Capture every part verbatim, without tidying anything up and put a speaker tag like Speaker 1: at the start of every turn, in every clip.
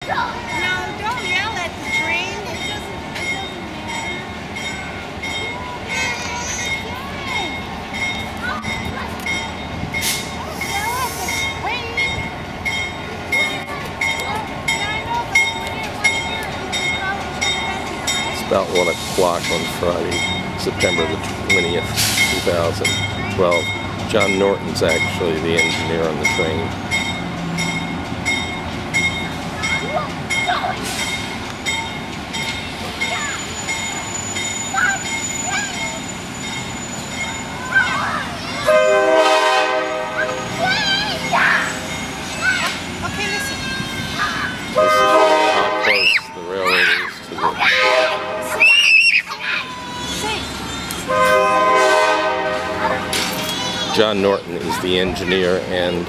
Speaker 1: don't yell at the train. It doesn't, it doesn't matter.
Speaker 2: It's about one o'clock on Friday, September the twentieth, two thousand twelve. John Norton's actually the engineer on the train. This is how close the railroad is to the... John Norton is the engineer, and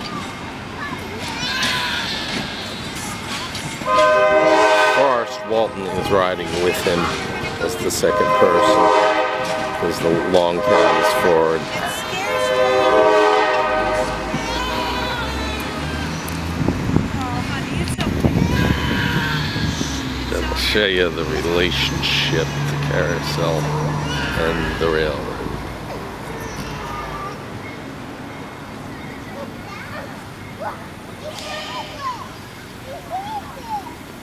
Speaker 2: Forrest Walton is riding with him as the second person, because the long cab is forward. Then I'll show you the relationship, the carousel and the railroad.